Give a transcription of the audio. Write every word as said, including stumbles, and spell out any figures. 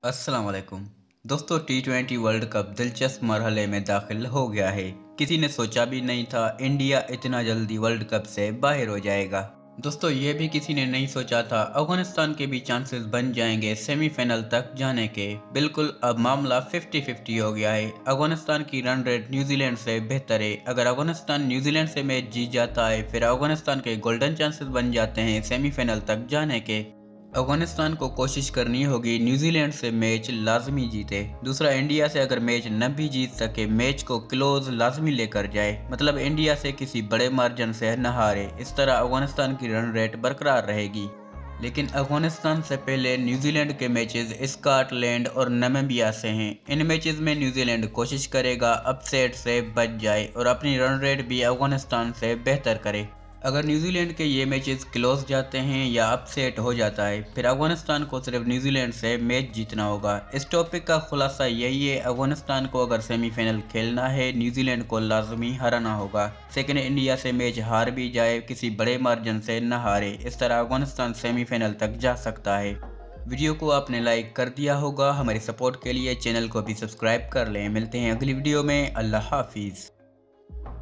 अस्सलाम वालेकुम दोस्तों, टी ट्वेंटी वर्ल्ड कप दिलचस्प मरहले में दाखिल हो गया है। किसी ने सोचा भी नहीं था इंडिया इतना जल्दी वर्ल्ड कप से बाहर हो जाएगा। दोस्तों, ये भी किसी ने नहीं सोचा था अफगानिस्तान के भी चांसेस बन जाएंगे सेमीफाइनल तक जाने के। बिल्कुल, अब मामला फिफ्टी फिफ्टी हो गया है। अफगानिस्तान की रन रेट न्यूजीलैंड से बेहतर है। अगर अफगानिस्तान न्यूजीलैंड से मैच जीत जाता है फिर अफगानिस्तान के गोल्डन चांसेस बन जाते हैं सेमीफाइनल तक जाने के। अफगानिस्तान को कोशिश करनी होगी न्यूजीलैंड से मैच लाजमी जीते। दूसरा, इंडिया से अगर मैच न भी जीत सके मैच को क्लोज लाजमी लेकर जाए, मतलब इंडिया से किसी बड़े मार्जिन से न हारे। इस तरह अफगानिस्तान की रन रेट बरकरार रहेगी। लेकिन अफगानिस्तान से पहले न्यूजीलैंड के मैचेस स्कॉटलैंड और नामीबिया से हैं। इन मैचेस में न्यूजीलैंड कोशिश करेगा अपसेट से बच जाए और अपनी रन रेट भी अफगानिस्तान से बेहतर करे। अगर न्यूजीलैंड के ये मैचेस क्लोज जाते हैं या अपसेट हो जाता है फिर अफगानिस्तान को सिर्फ न्यूजीलैंड से मैच जीतना होगा। इस टॉपिक का खुलासा यही है, अफगानिस्तान को अगर सेमीफाइनल खेलना है न्यूजीलैंड को लाजमी हराना होगा। सेकंड, इंडिया से मैच हार भी जाए किसी बड़े मार्जिन से न हारे, इस तरह अफगानिस्तान सेमीफाइनल तक जा सकता है। वीडियो को आपने लाइक कर दिया होगा। हमारी सपोर्ट के लिए चैनल को भी सब्सक्राइब कर लें। मिलते हैं अगली वीडियो में। अल्लाह हाफिज़।